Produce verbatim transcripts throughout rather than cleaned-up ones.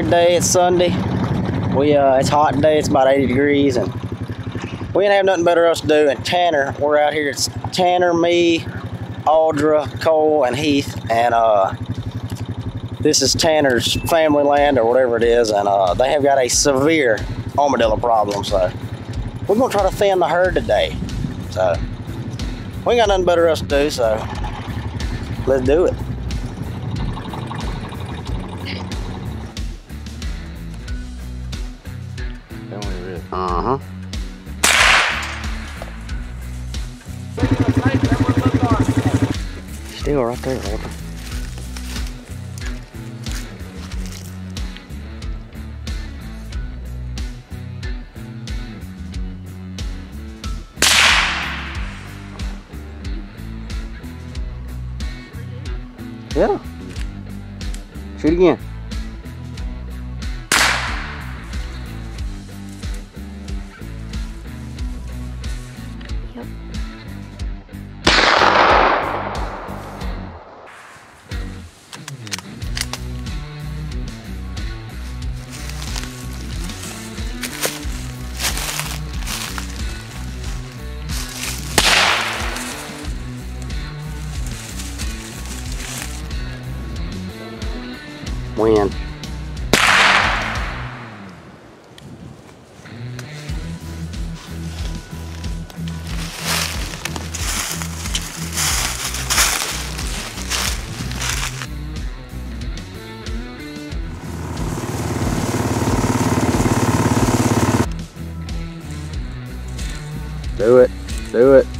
here today. It's Sunday. We uh, it's hot today. It's about eighty degrees, and we ain't have nothing better else to do. And Tanner, we're out here. It's Tanner, me, Audra, Cole, and Heath, and uh, this is Tanner's family land or whatever it is, and uh, they have got a severe armadillo problem. So we're gonna try to thin the herd today. So we ain't got nothing better else to do. So let's do it. Uh-huh. Still right there, Walter. Yeah. Shoot again. Win. Do it. Do it.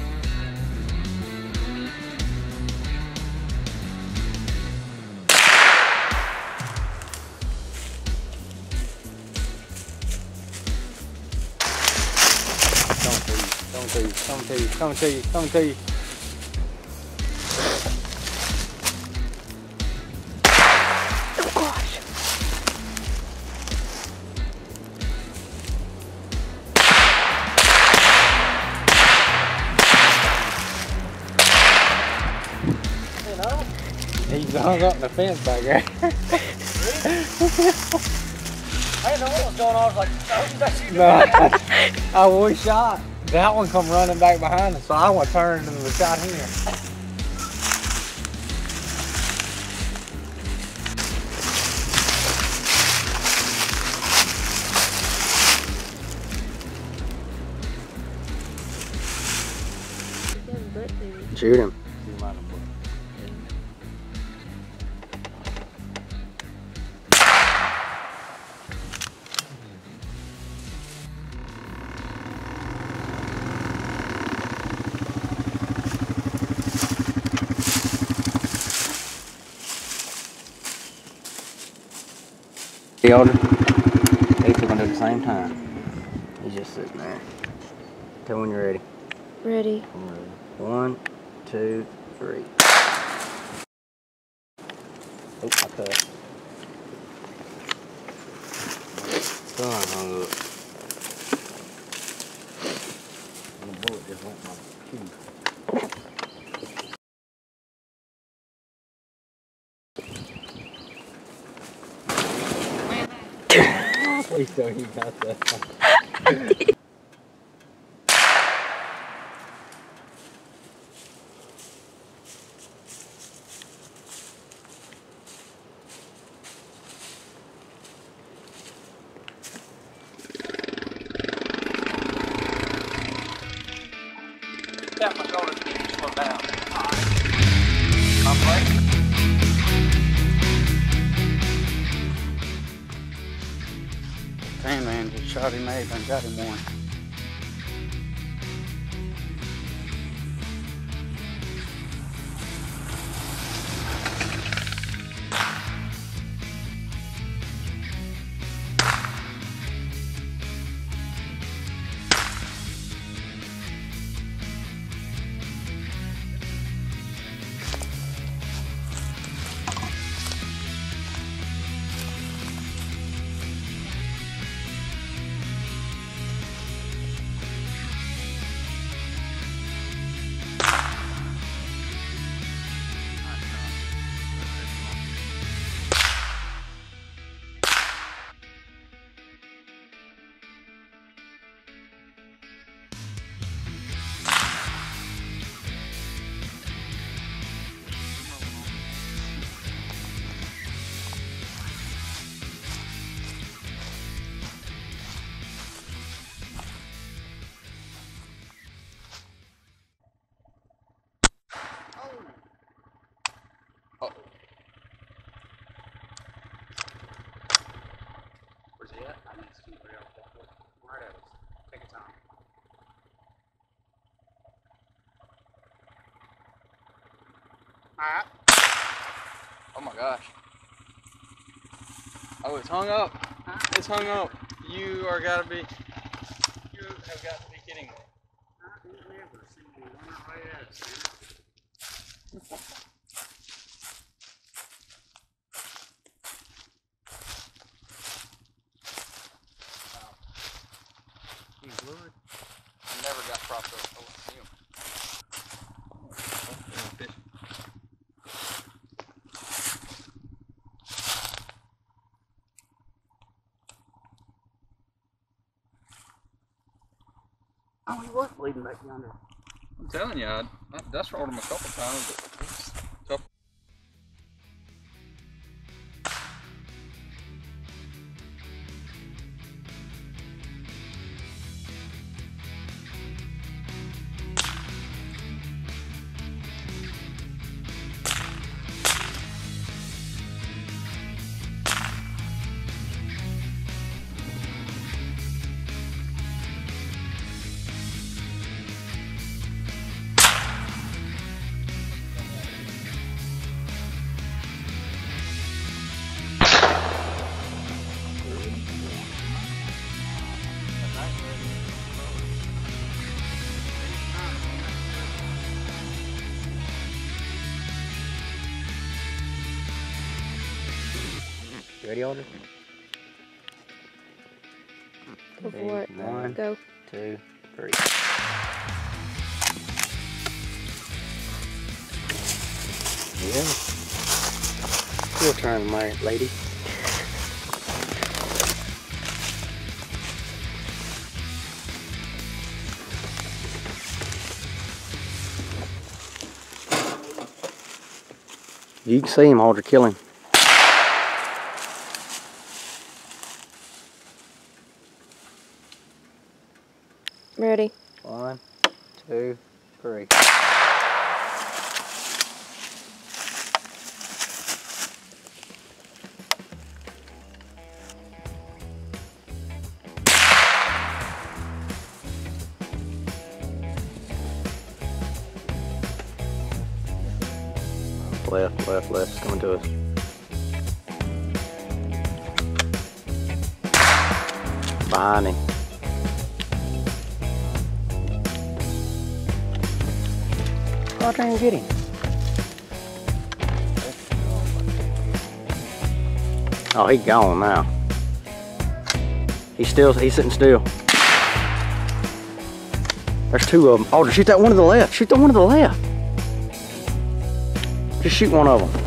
Coming to you, coming to you, coming to you. Oh gosh. You know? He's hung up in the fence back there. I didn't know what was going on. I was like, oh, that's you. No, I was shot. That one come running back behind us, so I want to turn and the shot here. Shoot him. The older, they took them at the same time. He's just sitting there. Tell me when you're ready. Ready. One, two, three. Oh, I cut. Son hung up. And the bullet just went in my teeth. Please don't you got that. Tap my shoulder to you slow down. I'm right. Hey man, just shot him eight and got him one. Yeah, I need to see where else. Where it is. Take your time. Alright. Oh my gosh. Oh, it's hung up. It's hung up. You are gotta be. You have got to be kidding me. I ain't never seen one right out of here. He fluid. Never got propped up. Oh, I see him. Oh, fish. Oh, he was bleeding back yonder. I'm telling you, I, I dust rolled him a couple times, but it's tough. You ready, Audrey? Go for it. One, Go. two, three. Yeah. Your turn, my lady. You can see him, Audrey. Kill him. Ready. One, two, three. Left, left, left. It's coming to us. Behind him. Go out there and get him. Oh, he's gone now. He's still, he's sitting still. There's two of them. Oh, shoot that one to the left. Shoot the one to the left. Just shoot one of them.